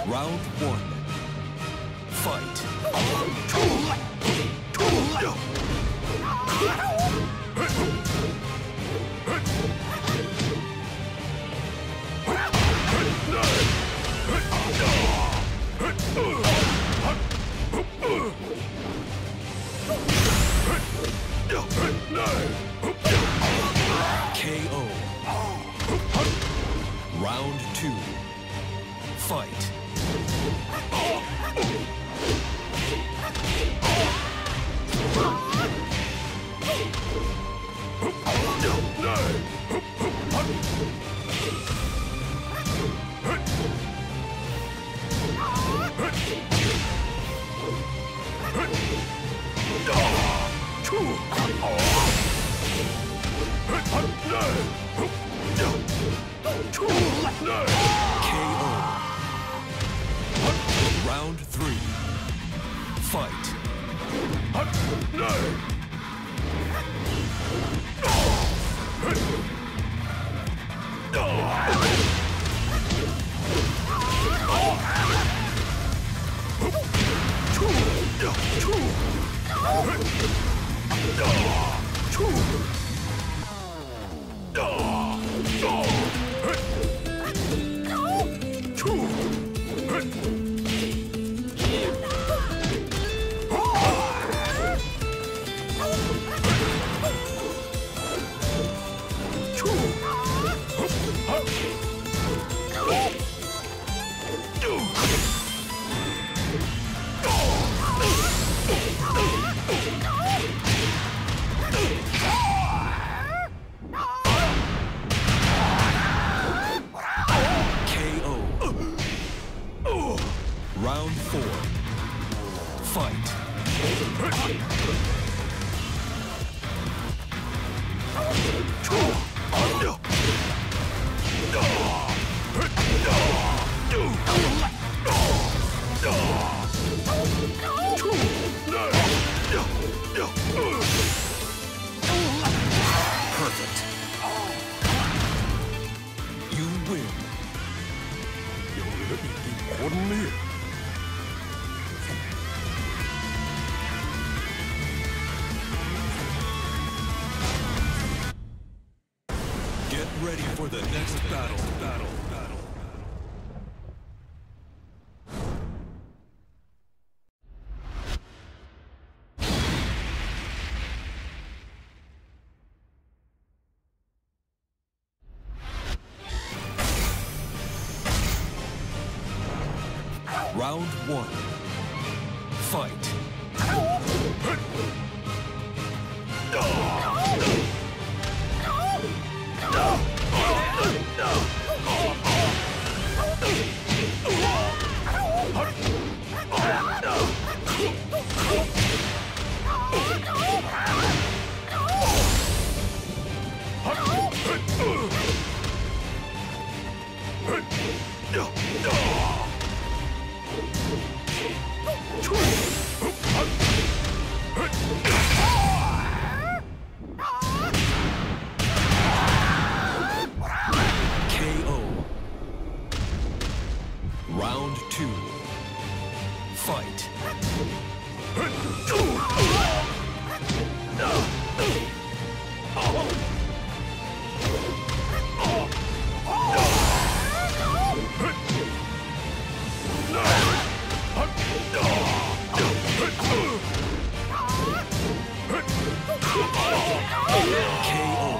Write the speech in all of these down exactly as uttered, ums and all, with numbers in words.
Round one. Fight. K O. Round two. Fight. K O. Round three. Fight. Round four. Fight. Perfect. You win. ยังเหลืออีกกี่คนเนี่ย Get ready for the next battle. Battle. Battle. Round one. Fight. K O. Round two. Fight. K O.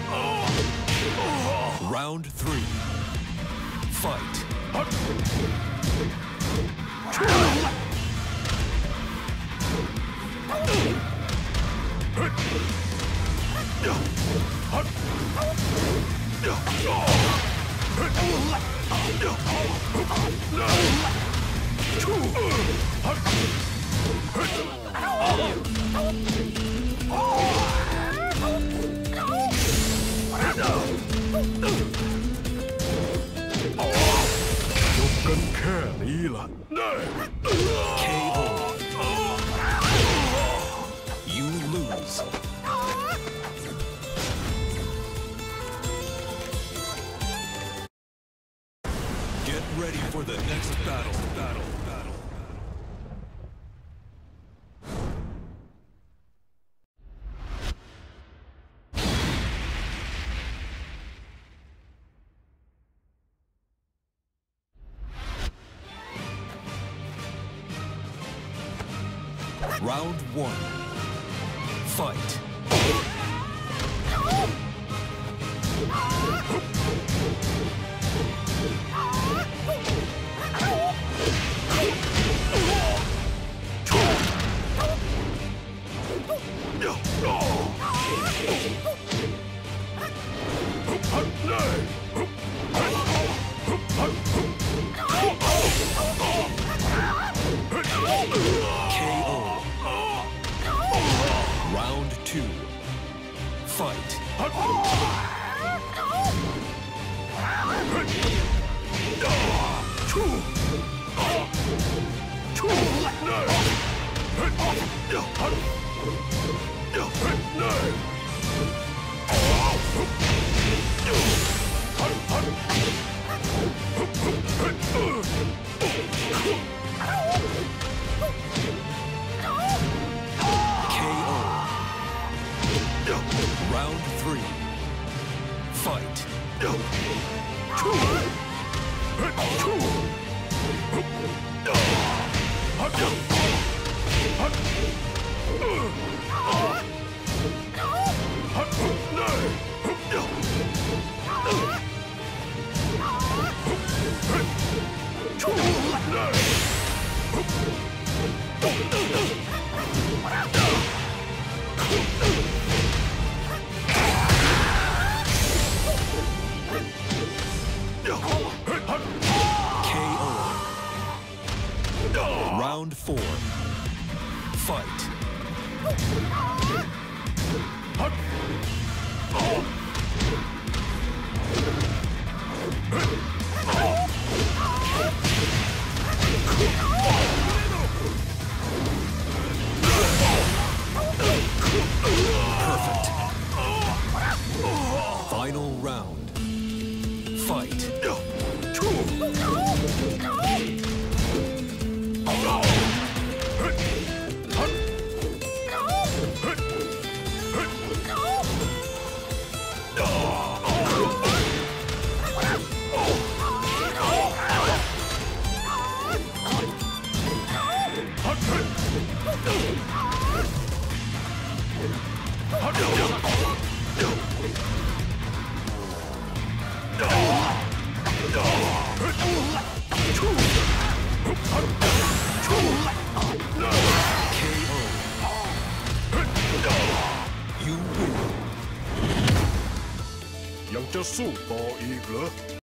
Round three. Fight. K O. You lose. Get ready for the next battle. Battle. Battle. Round one. Fight. K O. Round two. Fight. K O. Round three. Fight. K O. Round four. Fight. Perfect. Final round. Fight. K O. You win. ยังจะสู้ต่ออีกเหรอ